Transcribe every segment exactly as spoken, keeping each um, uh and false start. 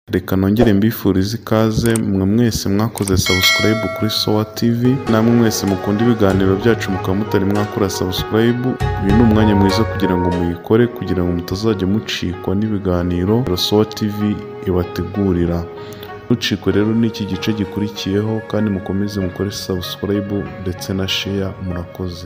Reka nongere mbifurize ikaze mwe mwese mwakoze subscribe kuri Sower T V, namwe mwese mukunda ibiganiro byacu mukaba mutari mwakora subscribe. Uyu ni umwanya mwiza kugira ngo muyikore kugira ngo mutazajya mucikwa n'ibiganiro Sower T V ibategurira. Mucikwe rero n'iki gice gikurikiyeho, kandi mukomeze mukore subscribe ndetse na share. Murakoze.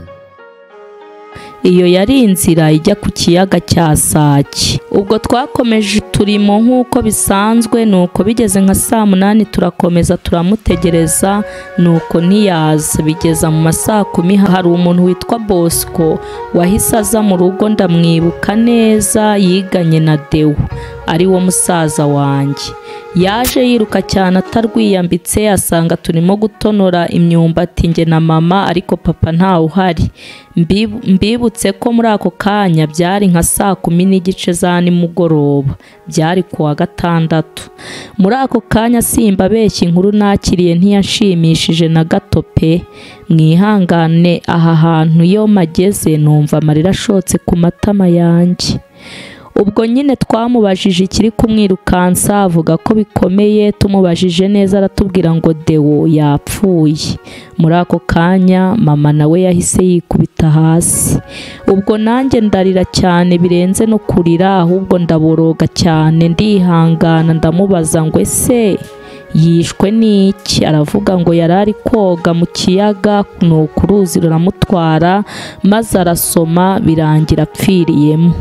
Iyo yari inzira ijya ku kiyaga cya Sake. Ubwo twakomeje turimo nk'uko bisanzwe, nuko bigeze nka saa munani turakomeza turamutegereza, nuko ntiyaza. Bigeza mu masaa kumi hari umuntu witwa Bosco wahise aza mu rugo, ndamwibuka neza, yiganye na Deo ari wo musaza wanjye. Yaje yiruka cyane atarwiyambitse, asanga turimo gutonora imyumbati nge na mama, ariko papa ntawe uhari. Mbibutse ko muri ako kanya byari nka saa kumi n'igice za nimugoroba, byari kuwa gatandatu. Muri ako kanya simba beshya, inkuru nakiriye ntiyashimishije na gato pe. Mwihangane, aha hantu iyo mageze numva amarira ashotse ku matama yanjye. Ubwo nyine twamubajije ikiri kumwirukansa, avuga ko bikomeye. Tumubajije neza aratubwira ngo Deo yapfuye. Muri ako kanya mama nawe yahise yikubita hasi. Ubwo nanjye ndarira cyane birenze no kurira, ahubwo ndaboroga cyane ndihangana. Ndamubaza ngo ese yishwe n'iki? Aravuga ngo yarari koga mu kiyaga, nuko uruzi ruramutwara maze arasoma birangira apfiriyemo.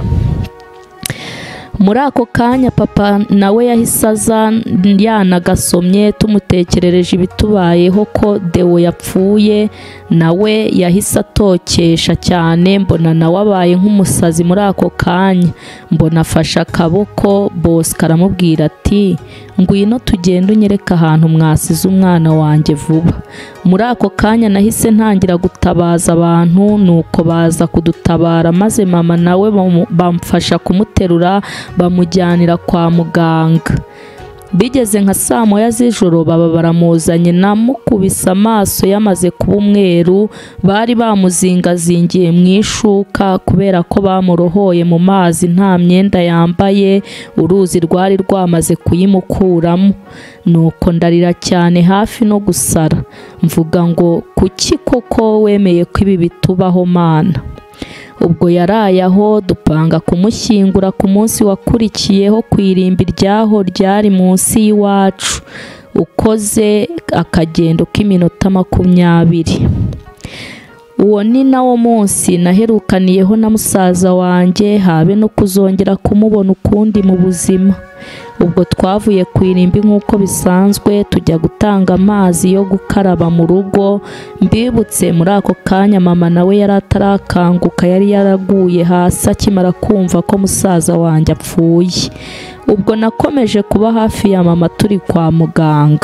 Muri ako kanya papa nawe yahise aza yanagasomye. Tumutekerereje ibitubayeho ko Deo yapfuye, nawe yahise atokesha cyane. Mbona nawe abaye nk'umusazi muri ako kanya. Mbona afashe akaboko Bosco aramubwira ati ngwino tugende unyereka ahantu mwasize umwana wanjye vuba. Muri ako kanya nahise ntangira gutabaza abantu, nuko baza kudutabara, maze mama nawe bamfasha kumuterura bamujyanira kwa muganga. Bigeze nka saa moya z'ijoro baba baramuzanye, namukubise amaso yamaze kuba umweru. Bari bamuzingazingiye mu ishuka kubera ko bamurohoye mu mazi, nta myenda yambaye, uruzi rwari rwamaze kuyimukuramo. Nuko ndarira cyane hafi no gusara, mvuga ngo kuki koko wemeye ko ibi bitubaho Mana? Ubwo yaraye aho, dupanga kumushyingura ku munsi wakurikiyeho ku irimbi ryaho ryari munsi y'iwacu, ukoze akagendo k'iminota makumyabiri. Uwo ni nawo munsi naherukaniyeho na musaza wanjye, habe no kuzongera kumubona ukundi mu buzima. Ubwo twavuye ku irimbi nk'uko bisanzwe, tujya gutanga amazi yo gukaraba mu rugo. Mbibutse muri ako kanya mama nawe yari atarakanguka, yari yaraguye hasi akimara kumva ko musaza wanjye apfuye. Ubwo nakomeje kuba hafi ya mama turi kwa muganga.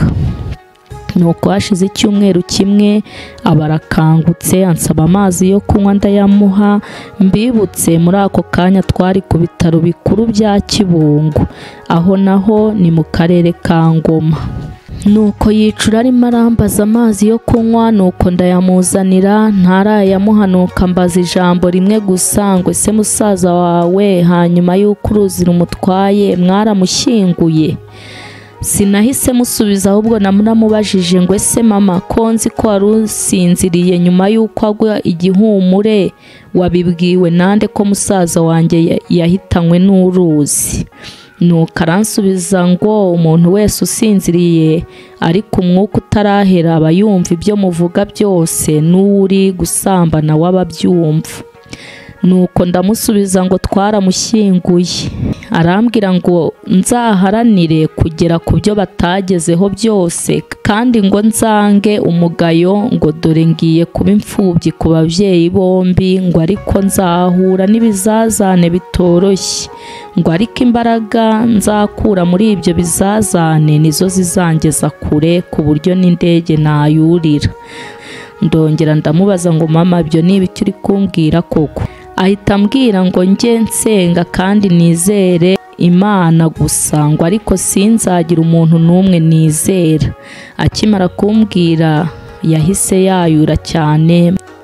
Nuko hashize icyumweru kimwe aba arakangutse ansaba amazi yo kunywa, ndayamuha. Mbibutse muri ako kanya twari ku bitaro bikuru bya Kibungo, aho naho ni mu karere ka Ngoma. Nuko yicura arimo arambaza amazi yo kunywa, nuko ndayamuzanira. Ntarayamuha nuko mbaza ijambo rimwe gusa ngo ese musaza wawe hanyuma y'uko uruzi rumutwaye mwaramushyinguye? Sinahise musubiza, ahubwo namubajije ngo ese mama ko nzi ko wari usinziriye nyuma y'uko agwa igihumure, wabibwiwe nande ko musaza wanjye yahitanywe n'uruzi? Nuko aransubiza ngo umuntu wese usinziriye ariko umwuka utarahera aba yumva ibyo muvuga byose, n'uri gusambana w'ababyumva. Nuko ndamusubiza ngo twaramushyinguye. Arambwira ngo nzaharanire kugera ku byo batagezeho byose, kandi ngo nzange umugayo, ngo dore ngiye kuba imfubyi ku babyeyi bombi, ngo ariko nzahura n'ibizazane bitoroshye, ngo ariko imbaraga nzakura muri ibyo bizazane nizo zizangeza kure ku buryo n'indege nayurira. Ndongera ndamubaza ngo mama ibyo ni ibiki uri kumbwira koko? Ahita ambwira ngo njye nsenga kandi nizere Imana gusa, ngo ariko sinzagira umuntu n'umwe nizera. Akimara kumbwira yahise yayura cyane,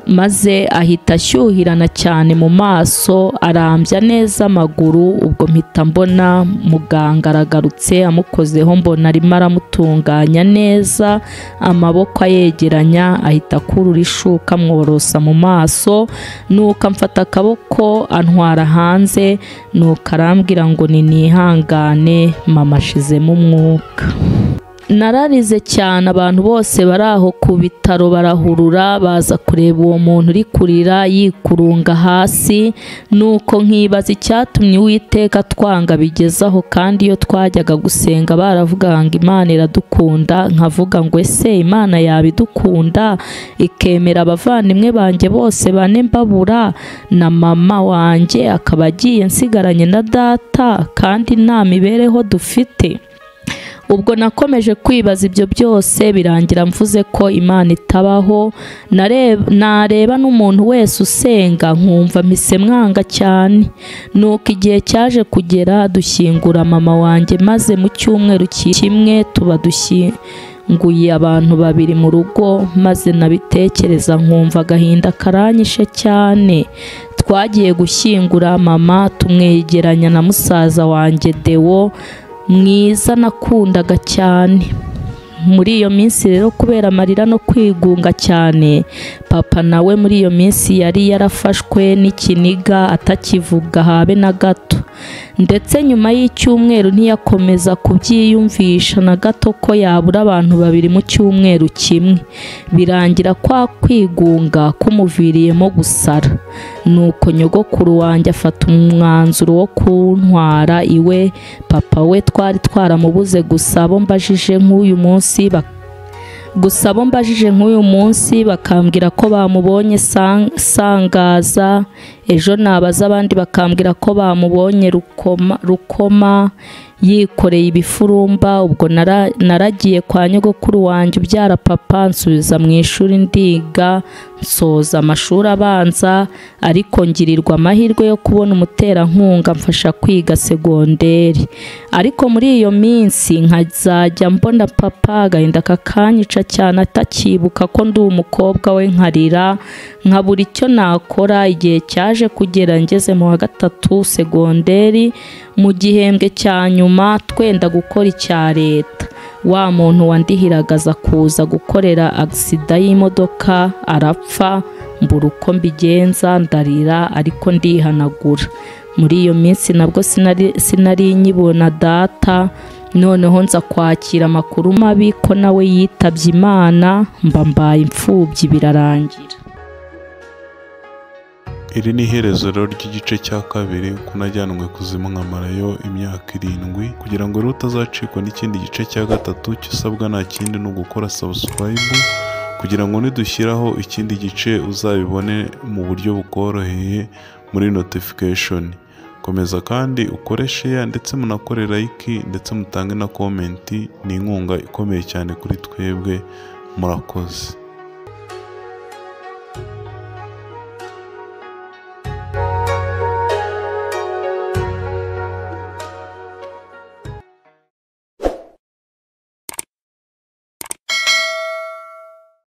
maze ahita ashyuhirana cyane mu maso, arambya neza amaguru. Ubwo mpita mbona muganga aragarutse, amukozeho mbona arimo aramutunganya neza, amaboko ayegeranya, ahita akurura ishuka amworosa mu maso, nuko amfata akaboko antwara hanze, nuko arambwira ngo ni nihangane mama ashizemo umwuka. Nararize cyane, abantu bose bari aho ku bitaro barahurura baza kureba uwo muntu uri kurira yikurunga hasi, nuko nkibaza icyatumye Uwiteka twanga bigezaho, kandi iyo twajyaga gusenga baravuga ngo Imana iradukunda, nkavuga ngo ese Imana yabidukunda ikemera abavandimwe banjye bose bane mbabura na mama wanjye akaba agiye nsigaranye na data kandi nta mibereho dufite? Ubwo nakomeje kwibaza ibyo byose, birangira mvuze ko Imana itabaho. Nareba n'umuntu wese usenga nkumva mpise mwanga cyane. Nuko igihe cyaje kugera dushyingura mama wanjye, maze mu cyumweru kimwe tuba dushyinguye abantu babiri mu rugo, maze nabitekereza nkumva agahinda karanyishe cyane. Twagiye gushyingura mama tumwegeranya na musaza wanjye Deo mwiza nakundaga cyane. Muri iyo minsi rero kubera amarira no kwigunga cyane, papa nawe muri iyo minsi yari yarafashwe n'ikiniga atakivuga habe na gato, ndetse nyuma y'icyumweru ntiyakomeza kubyiyumvisha na gato ko yabura abantu babiri mu cyumweru kimwe. Birangira kwa kwigunga kumuviriyemo gusara. Nuko nyogokuru wanjye afata umwanzuro wo kuntwara iwe. Papa we twari twaramubuze, gusa abo mbajije nk'uyu munsi gusa abo mbajije nk'uyu munsi bakambwira ko bamubonye sangaza, ejo nabaza abandi bakambwira ko bamubonye rukoma rukoma yikoreye ibifurumba. Ubwo naragiye kwa nyogokuru wanjye ubyara papa, nsubiza mu ishuri ndiga, nsoza amashuri abanza, ariko ngirirwa amahirwe yo kubona umuterankunga mfasha kwiga segonderi. Ariko muri iyo minsi nkazajya mbona papa agahinda kakanyica cyane, atakibuka ko ndi umukobwa we, nkarira nkabura icyo nakora. Igihe cyaje kugera ngeze mu wa gatatu segonderi, mu gihembwe cya nyuma twenda gukora icya leta, wa muntu wandihiragaza kuza gukorera agisida y'imodoka arapfa, mbura uko mbigenza, ndarira ariko ndihanagura. Muri iyo minsi nabwo sinari sinari nyibona data, noneho nza kwakira amakuru mabi ko nawe yitabye Imana, mba mbaye imfubyi birarangira. Iri ni iherezo rero ry'igice cya kabiri ku Najyanwe Ikuzimu Nkamarayo Imyaka Irindwi. Kugira ngo rero utazacikwa n'ikindi gice cya gatatu, cyo usabwa nta kindi ni ugukora subscribe, kugira ngo nidushyiraho ikindi gice uzabibone mu buryo bukoroheye muri notification. Komeza kandi ukore share ndetse munakore like, ndetse mutange na comment. Ni inkunga ikomeye cyane kuri twebwe. Murakoze.